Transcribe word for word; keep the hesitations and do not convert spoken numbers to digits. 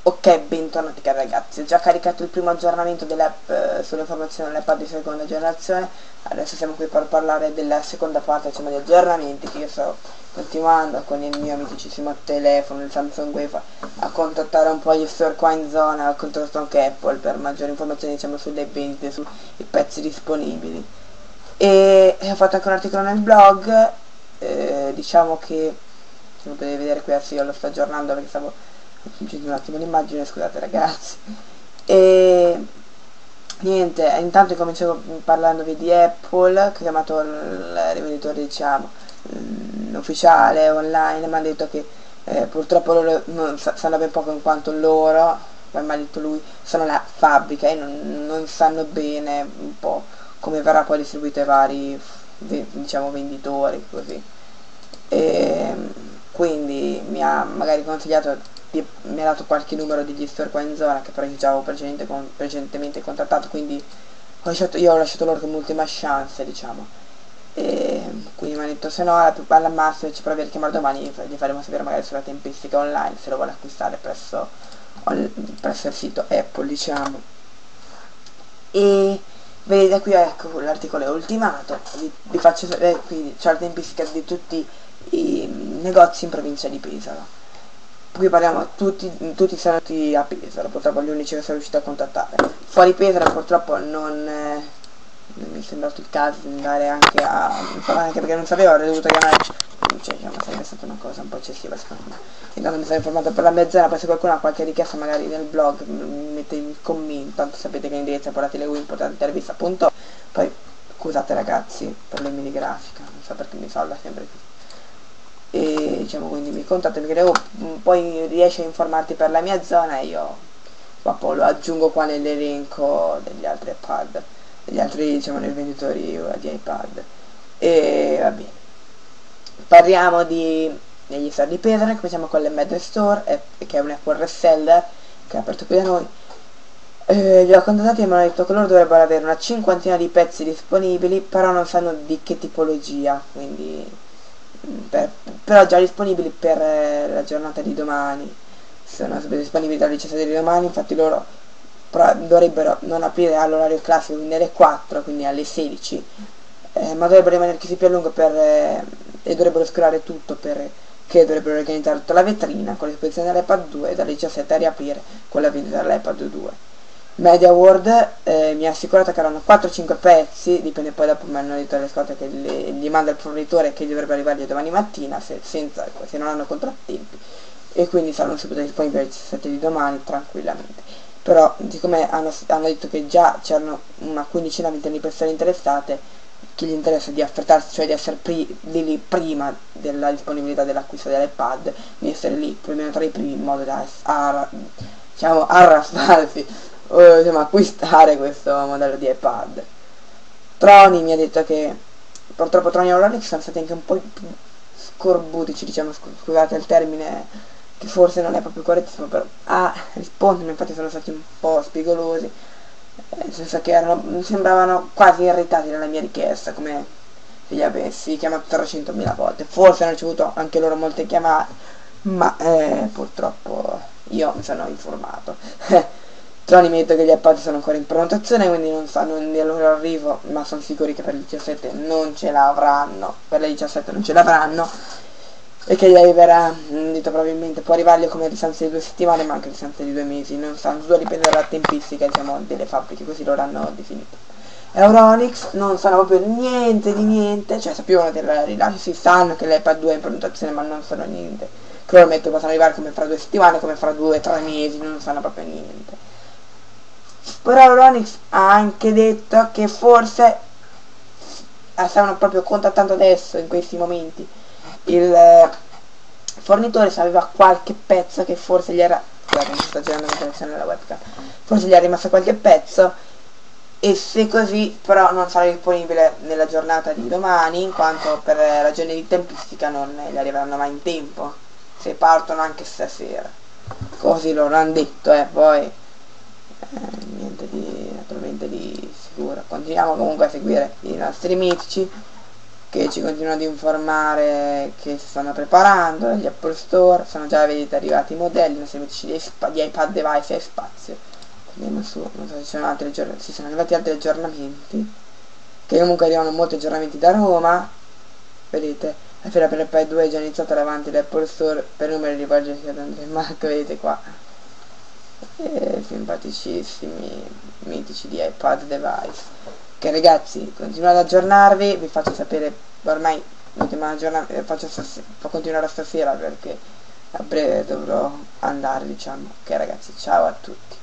Ok, bentornati cari ragazzi, ho già caricato il primo aggiornamento dell'app eh, sulle informazioni dell'iPad di seconda generazione. Adesso siamo qui per parlare della seconda parte, insomma, di aggiornamenti che io sto continuando con il mio amicissimo telefono, il Samsung Wave, a contattare un po' gli store qua in zona, ho contattato anche Apple per maggiori informazioni, diciamo, sulle vendite, sui pezzi disponibili. E, e ho fatto anche un articolo nel blog, eh, diciamo che, come potete vedere qui, adesso io lo sto aggiornando perché stavo aggiungendo un attimo l'immagine, scusate ragazzi. E niente, intanto cominciamo parlandovi di Apple, che ha chiamato il rivenditore, diciamo, mh, ufficiale online. Mi hanno detto che eh, purtroppo loro non sa sanno ben poco, in quanto loro, poi mi ha detto lui, sono la fabbrica e non, non sanno bene un po' come verrà poi distribuito ai vari, diciamo, venditori, così. E quindi mi ha magari consigliato, mi ha dato qualche numero degli store qua in zona, che però io già avevo precedentemente, con, precedentemente contattato, quindi ho lasciato, io ho lasciato loro come ultima chance, diciamo. E quindi mi ha detto, se no alla, alla massima ci provi a richiamare domani, gli faremo sapere magari sulla tempistica online se lo vuole acquistare presso, presso il sito Apple, diciamo. E vedete qui, ecco, l'articolo è ultimato, vi, vi faccio vedere qui, c'è la tempistica di tutti i negozi in provincia di Pesaro. Qui parliamo, tutti, tutti sono andati a Pesaro, purtroppo gli unici che sono riusciti a contattare. Fuori Pesaro purtroppo non, eh, non mi è sembrato il caso di andare anche a, anche perché non sapevo, avrei dovuto chiamare, cioè diciamo, sarebbe stata una cosa un po' eccessiva secondo me. Intanto mi sono informato per la mezz'ora, poi se qualcuno ha qualche richiesta magari nel blog mettete in commento, tanto sapete che l'indirizzo è portatelewin.intervista punto com. Poi scusate ragazzi, problemi di grafica, non so perché mi salva sempre qui. E diciamo, quindi mi contatto perché devo, poi riesci a informarti per la mia zona e io dopo lo aggiungo qua nell'elenco degli altri iPad, degli altri, diciamo, dei venditori di iPad. E va bene, parliamo di degli store di Pesaro. Cominciamo con l'Embedded Store, eh, che è un Apple reseller che ha aperto qui da noi. Eh, li ho contattati e mi hanno detto che loro dovrebbero avere una cinquantina di pezzi disponibili, però non sanno di che tipologia, quindi Per, però già disponibili per eh, la giornata di domani. Sono disponibili dalle diciassette di domani, infatti loro dovrebbero non aprire all'orario classico, quindi alle quattro, quindi alle sedici, eh, ma dovrebbero rimanere chiusi più a lungo per, eh, e dovrebbero oscurare tutto, per che dovrebbero organizzare tutta la vetrina con l'esposizione dell'iPad due e dalle diciassette a riaprire con la vendita dell'iPad due. Media World eh, mi ha assicurato che erano quattro cinque pezzi, dipende, poi dopo mi hanno detto le scorte che le, gli manda il fornitore, che dovrebbe arrivargli domani mattina se, senza, se non hanno contrattempi, e quindi saranno subito disponibili alle diciassette di domani tranquillamente. Però siccome hanno, hanno detto che già c'erano una quindicina di persone interessate, chi gli interessa di affrettarsi, cioè di essere pri, di lì prima della disponibilità dell'acquisto dell'iPad, di essere lì almeno tra i primi, in modo da a, diciamo, arrastarsi o insomma acquistare questo modello di iPad. Troni mi ha detto che purtroppo Troni e Euronics sono stati anche un po' scorbutici, diciamo, scusate il termine che forse non è proprio correttissimo, però a rispondermi, infatti sono stati un po' spigolosi, nel senso che erano, sembravano quasi irritati dalla mia richiesta, come se li avessi chiamato trecentomila volte. Forse hanno ricevuto anche loro molte chiamate, ma eh, purtroppo io mi sono informato. Troni mi ha detto che gli iPad sono ancora in prenotazione, quindi non sanno del loro arrivo, ma sono sicuri che per il diciassette non ce l'avranno, per le diciassette non ce l'avranno, e che gli arriverà, detto, probabilmente può arrivargli come a distanza di due settimane, ma anche a distanza di due mesi, non sanno, tutto dipende dalla tempistica, diciamo, delle fabbriche, così loro hanno definito. Euronics non sanno proprio niente di niente, cioè sapevano del rilascio, si sanno che l'iPad due è in prenotazione, ma non sanno niente, che loro mettono possono arrivare come fra due settimane, come fra due o tre mesi, non sanno proprio niente. Però Euronics ha anche detto che forse stavano proprio contattando adesso, in questi momenti, il eh, fornitore, se aveva qualche pezzo che forse gli era, scusate, mi sta girando la connessione della webcam, forse gli è rimasto qualche pezzo, e se così però non sarà disponibile nella giornata di domani, in quanto per ragioni di tempistica non gli arriveranno mai in tempo, se partono anche stasera, così loro hanno detto, eh, poi Eh, niente di naturalmente di sicuro. Continuiamo comunque a seguire i nostri mitici che ci continuano ad informare che si stanno preparando gli Apple Store, sono già vedete arrivati i modelli, non semplici di, di iPad device e spazio. Andiamo su, non so se ci sono altri aggiornamenti, si sono arrivati altri aggiornamenti, che comunque arrivano molti aggiornamenti da Roma, vedete, la fiera per l'iPad due è già iniziata davanti all'Apple Store per numeri di budget che Andrea Mac, vedete qua, e simpaticissimi, mitici di iPad device. Ok ragazzi, continuo ad aggiornarvi, vi faccio sapere, ormai l'ultima aggiornamento faccio, continuare stasera perché a breve dovrò andare, diciamo. Ok ragazzi, ciao a tutti.